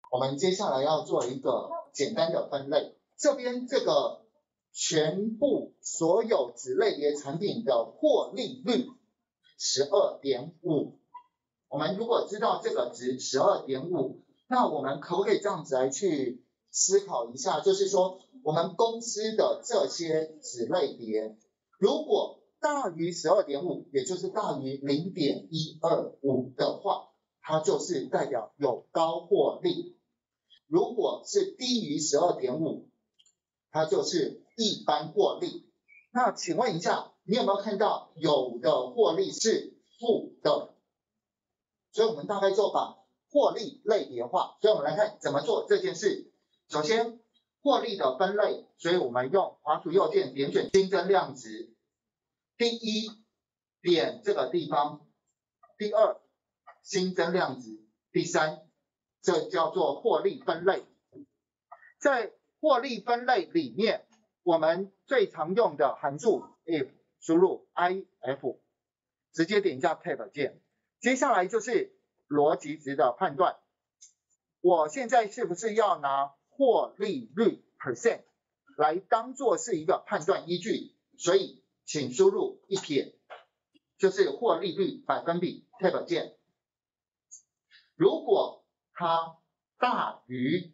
我们接下来要做一个简单的分类。这边这个全部所有子类别产品的获利率 12.5， 我们如果知道这个值 12.5， 那我们可不可以这样子来去思考一下，就是说我们公司的这些子类别如果大于 12.5， 也就是大于 0.125 的话，它就是代表有高获利。如果是低于 12.5， 它就是一般获利。那请问一下，你有没有看到有的获利是负的？所以我们大概就把获利类别化。所以我们来看怎么做这件事。首先，获利的分类，所以我们用滑鼠右键点选新增量值。第一，点这个地方。第二，新增量值。第三，这叫做获利分类。在获利分类里面，我们最常用的函数 if 输入 if， 直接点一下 Tab 键。接下来就是逻辑值的判断。我现在是不是要拿获利率 percent 来当做是一个判断依据？所以请输入一撇，就是获利率百分比 Tab 键。如果它大于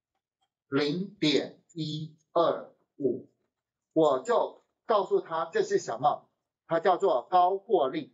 0.125， 我就告诉他这是什么，它叫做高获利。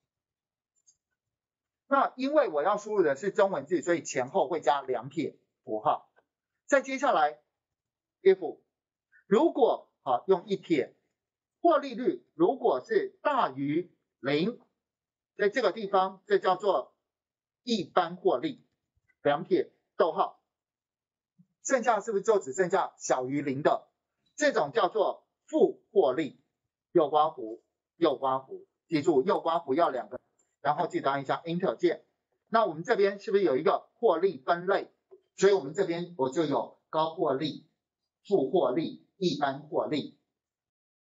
那因为我要输入的是中文字，所以前后会加2撇符号。再接下来 if 如果用一撇，获利率如果是大于0，在这个地方这叫做一般获利，2撇逗号。剩下是不是就只剩下小于0的？这种叫做负获利，右刮弧，右刮弧，记住右刮弧要2个，然后记得按一下 Enter 键。那我们这边是不是有一个获利分类？所以我们这边我就有高获利、负获利、一般获利。